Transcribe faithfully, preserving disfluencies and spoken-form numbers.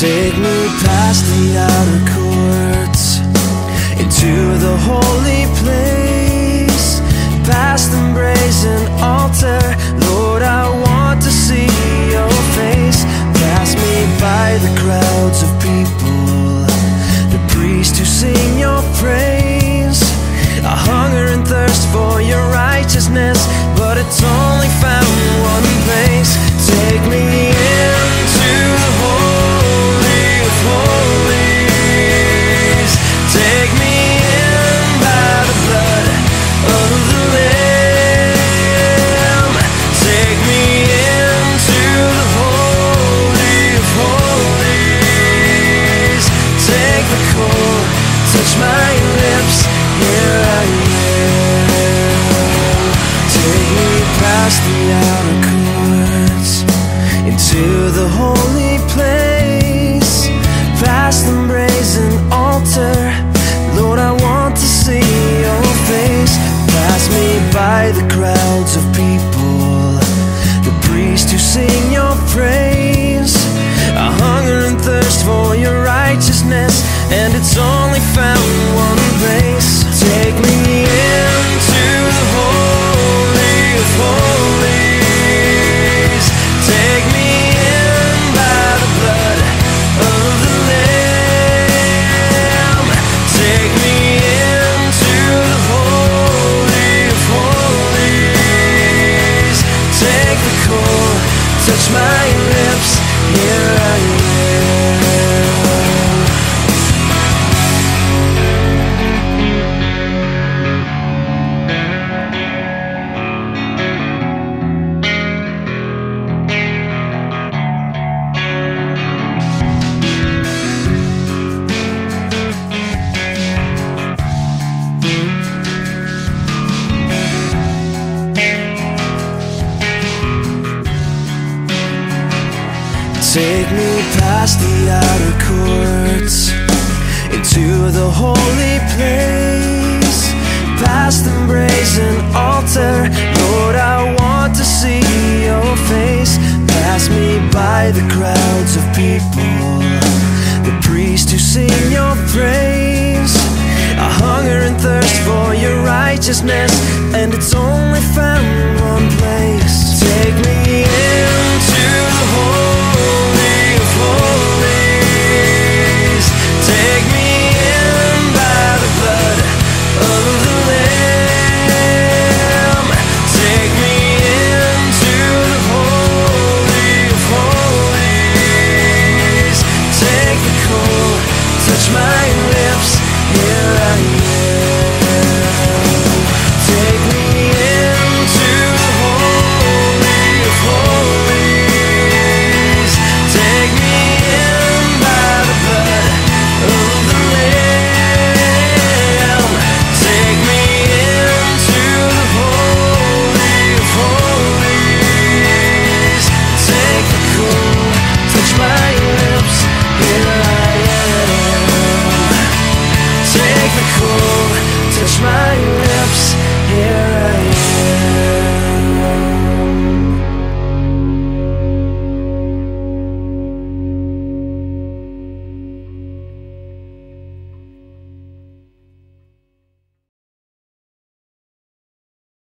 Take me past the outer courts, into the holy place, past the brazen altar. Lord, I want to see your face. Pass me by the crowds of people, the priests who sing your praise. I hunger and thirst for your righteousness, but it's only found one place. Take me into the holy of holies. Take me in by the blood of the Lamb. Take me into the holy of holies. Take the core, touch my lips, here I am. Take me past the outer courts, into the holy place, past the brazen altar. Lord, I want to see your face. Pass me by the crowds of people, the priests who sing your praise. I hunger and thirst for your righteousness, and it's only found one place. Take me into the holy of holies. Take me in by the blood of the Lamb. Take me into the holy of holies. Take the core, touch my lips, here I am. Take me past the outer courts, into the holy place, past the brazen altar. Lord, I want to see your face. Pass me by the crowds of people, the priests who sing your praise. I hunger and thirst for your righteousness, and it's only found one place. Take me into the holy of holies. Take me in by the blood of the Lamb. Take me into the holy of holies. Take the core, touch my lips, here I am. Take me into the holy of holies. Take me in by the blood of the Lamb. Take me into the holy of holies. Take the core, touch my lips, here I am. Take the core, touch my lips, here I am.